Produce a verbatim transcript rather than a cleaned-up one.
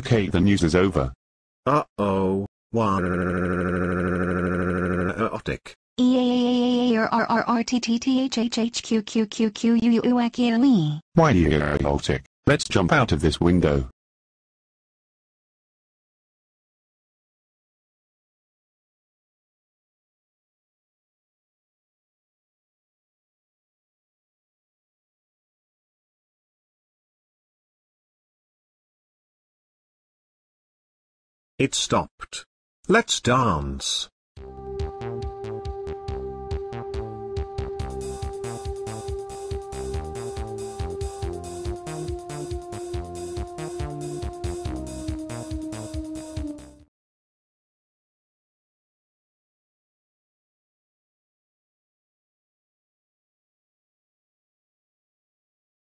Okay, the news is over. Uh-oh. Warotic. E A A R R R R T T T H H H Q Q Q Q U U U A K L E. Why idiotic? Let's jump out of this window. It stopped. Let's dance.